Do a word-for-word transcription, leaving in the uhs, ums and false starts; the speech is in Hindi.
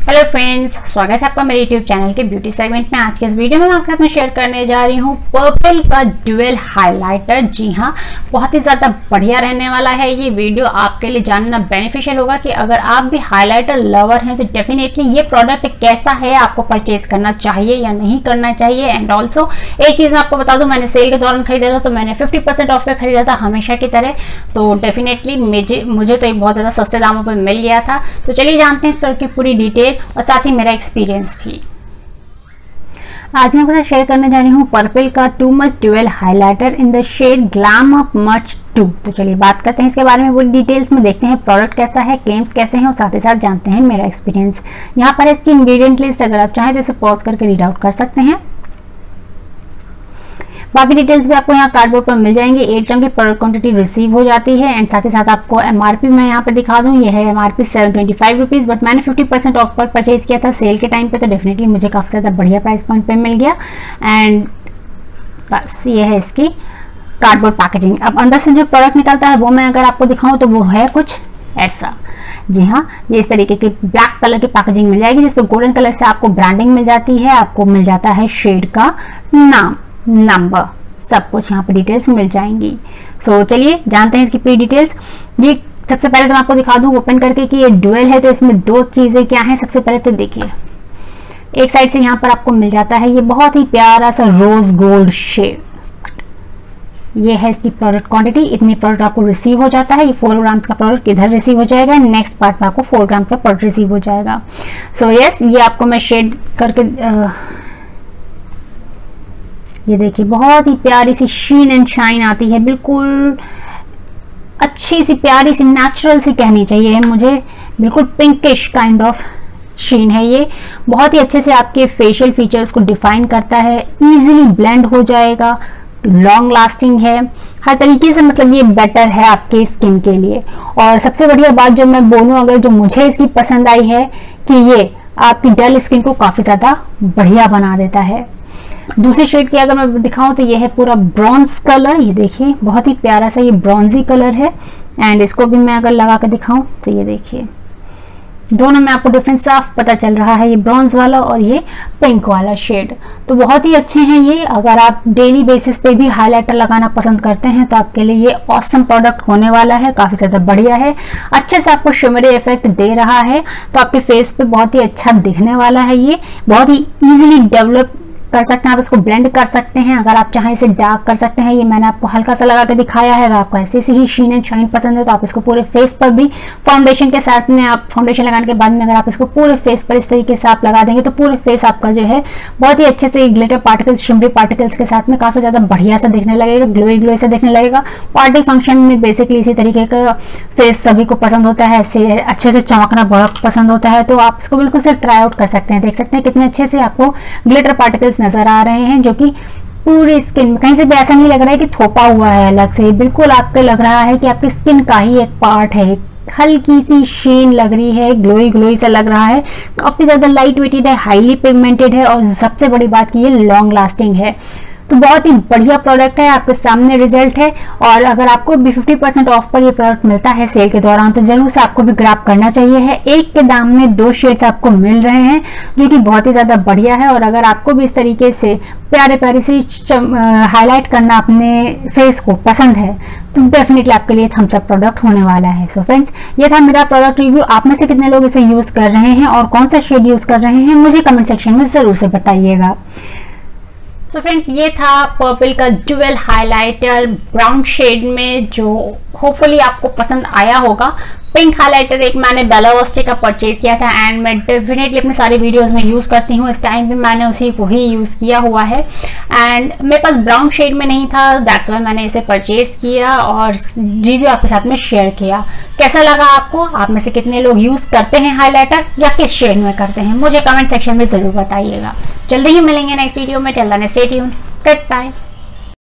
हेलो फ्रेंड्स, स्वागत है आपका मेरे यूट्यूब चैनल के ब्यूटी सेगमेंट में। आज के इस वीडियो में मैं आपके साथ में शेयर करने जा रही हूँ पर्पल का ड्यूअल हाइलाइटर। जी हाँ, बहुत ही ज़्यादा बढ़िया रहने वाला है ये वीडियो। आपके लिए जानना बेनिफिशियल होगा कि अगर आप भी हाइलाइटर लवर हैं तो डेफिनेटली ये प्रोडक्ट कैसा है, आपको परचेज करना चाहिए या नहीं करना चाहिए। एंड ऑल्सो एक चीज़ मैं आपको बता दूँ, मैंने सेल के दौरान खरीदा था तो मैंने फिफ्टी परसेंट ऑफ पे खरीदा था हमेशा की तरह, तो डेफिनेटली मुझे मुझे तो एक बहुत ज़्यादा सस्ते दामों पर मिल गया था। तो चलिए जानते हैं इस पर की पूरी डिटेल और साथ ही मेरा एक्सपीरियंस भी। आज मैं आपके साथ शेयर करने जा रही हूँ पर्पल का too much dual highlighter in the shade glam up much too. तो चलिए बात करते हैं इसके बारे में पूरी डिटेल्स में, देखते हैं प्रोडक्ट कैसा है, क्लेम्स कैसे हैं और साथ ही साथ जानते हैं मेरा एक्सपीरियंस। यहाँ पर इसकी इंग्रेडिएंट लिस्ट अगर आप चाहें तो इसे पॉज करके रीड आउट कर सकते हैं। बाकी डिटेल्स भी आपको यहाँ कार्डबोर्ड पर मिल जाएंगे। एट ग्राम की प्रोडक्ट क्वांटिटी रिसीव हो जाती है। एंड साथ ही साथ आपको एमआरपी मैं यहाँ पे दिखा दूँ, ये है MRP seven twenty five rupees, but मैंने फिफ्टी परसेंट ऑफ पर परचेज किया था सेल के टाइम पे, तो डेफिनेटली मुझे काफ़ी ज़्यादा बढ़िया प्राइस पॉइंट पे मिल गया। एंड बस ये है इसकी कार्डबोर्ड पैकेजिंग। अब अंदर से जो प्रोडक्ट निकलता है वो मैं अगर आपको दिखाऊँ तो वो है कुछ ऐसा। जी हाँ, ये इस तरीके की ब्लैक कलर की पैकेजिंग मिल जाएगी जिसपे गोल्डन कलर से आपको ब्रांडिंग मिल जाती है। आपको मिल जाता है शेड का नाम, नंबर, सब कुछ यहाँ पे डिटेल्स मिल जाएंगी। सो so, चलिए जानते हैं इसकी पूरी डिटेल्स। ये सबसे पहले तो मैं आपको दिखा दूँ ओपन करके कि ये ड्यूअल है, तो इसमें दो चीज़ें क्या हैं। सबसे पहले तो देखिए, एक साइड से यहाँ पर आपको मिल जाता है ये बहुत ही प्यारा सा रोज गोल्ड शेड। ये है इसकी प्रोडक्ट क्वांटिटी, इतनी प्रोडक्ट आपको रिसीव हो जाता है। ये फोर ग्राम का प्रोडक्ट इधर रिसीव हो जाएगा, नेक्स्ट पार्ट में आपको फोर ग्राम का प्रोडक्ट रिसीव हो जाएगा। सो so, यस yes, ये आपको मैं शेड करके आ, ये देखिए बहुत ही प्यारी सी शीन एंड शाइन आती है, बिल्कुल अच्छी सी प्यारी सी नेचुरल सी कहनी चाहिए मुझे, बिल्कुल पिंकिश काइंड ऑफ शीन है। ये बहुत ही अच्छे से आपके फेशियल फीचर्स को डिफाइन करता है, इजीली ब्लेंड हो जाएगा, लॉन्ग लास्टिंग है हर तरीके से, मतलब ये बेटर है आपके स्किन के लिए। और सबसे बढ़िया बात जो मैं बोलूँ अगर जो मुझे इसकी पसंद आई है कि ये आपकी डल स्किन को काफ़ी ज़्यादा बढ़िया बना देता है। दूसरे शेड की अगर मैं दिखाऊं तो ये है पूरा ब्रॉन्ज कलर। ये देखिए बहुत ही प्यारा सा ये ब्रॉन्जी कलर है। एंड इसको भी मैं अगर लगा के दिखाऊं तो ये देखिए दोनों में आपको डिफरेंस साफ पता चल रहा है, ये ब्रॉन्ज वाला और ये पिंक वाला शेड। तो बहुत ही अच्छे हैं ये। अगर आप डेली बेसिस पे भी हाइलाइटर लगाना पसंद करते हैं तो आपके लिए ये ऑसम प्रोडक्ट होने वाला है, काफ़ी ज़्यादा बढ़िया है, अच्छे से आपको शिमरी इफेक्ट दे रहा है, तो आपके फेस पे बहुत ही अच्छा दिखने वाला है। ये बहुत ही ईजिली डेवलप कर सकते हैं, आप इसको ब्लेंड कर सकते हैं। अगर आप चाहें इसे डार्क कर सकते हैं, ये मैंने आपको हल्का सा लगा के दिखाया है। अगर आपको ऐसे सी ही शीन एंड शाइन पसंद है तो आप इसको पूरे फेस पर भी फाउंडेशन के साथ में, आप फाउंडेशन लगाने के बाद में अगर आप इसको पूरे फेस पर इस तरीके से आप लगा देंगे तो पूरे फेस आपका जो है बहुत ही अच्छे से ग्लिटर पार्टिकल्स, शिमरी पार्टिकल्स के साथ में काफ़ी ज़्यादा बढ़िया सा दिखने लगेगा, ग्लोई ग्लोई से दिखने लगेगा। पार्टी फंक्शन में बेसिकली इसी तरीके का फेस सभी को पसंद होता है, ऐसे अच्छे से चमकना बहुत पसंद होता है, तो आप इसको बिल्कुल से ट्राई आउट कर सकते हैं। देख सकते हैं कितने अच्छे से आपको ग्लिटर पार्टिकल्स नजर आ रहे हैं जो कि पूरी स्किन में, कहीं से भी ऐसा नहीं लग रहा है कि थोपा हुआ है अलग से, बिल्कुल आपको लग रहा है कि आपकी स्किन का ही एक पार्ट है। हल्की सी शीन लग रही है, ग्लोई ग्लोई सा लग रहा है, काफी ज्यादा लाइट वेटेड है, हाईली पिगमेंटेड है और सबसे बड़ी बात की ये लॉन्ग लास्टिंग है। तो बहुत ही बढ़िया प्रोडक्ट है, आपके सामने रिजल्ट है। और अगर आपको भी फिफ्टी परसेंट ऑफ पर ये प्रोडक्ट मिलता है सेल के दौरान तो जरूर से आपको भी ग्रैब करना चाहिए है। एक के दाम में दो शेड्स आपको मिल रहे हैं जो कि बहुत ही ज़्यादा बढ़िया है। और अगर आपको भी इस तरीके से प्यारे प्यारे से हाईलाइट करना अपने फेस को पसंद है तो डेफिनेटली आपके लिए थम्स अप प्रोडक्ट होने वाला है। सो फ्रेंड्स, ये था मेरा प्रोडक्ट रिव्यू। आप में से कितने लोग इसे यूज़ कर रहे हैं और कौन सा शेड यूज़ कर रहे हैं मुझे कमेंट सेक्शन में ज़रूर से बताइएगा। तो so फ्रेंड्स, ये था पर्पल का ड्यूअल हाइलाइटर ब्राउन शेड में, जो होपफुली आपको पसंद आया होगा। पिंक हाइलाइटर एक मैंने बेला वॉस्टे का परचेज किया था एंड मैं डेफिनेटली अपने सारे वीडियोस में यूज़ करती हूँ। इस टाइम भी मैंने उसी को ही यूज़ किया हुआ है एंड मेरे पास ब्राउन शेड में नहीं था, दैट्स वाई मैंने इसे परचेज किया और रिव्यू आपके साथ में शेयर किया। कैसा लगा आपको? आप में से कितने लोग यूज़ करते हैं हाइलाइटर या किस शेड में करते हैं मुझे कमेंट सेक्शन में ज़रूर बताइएगा। जल्दी ही मिलेंगे नेक्स्ट वीडियो में। Till then stay tuned, good bye.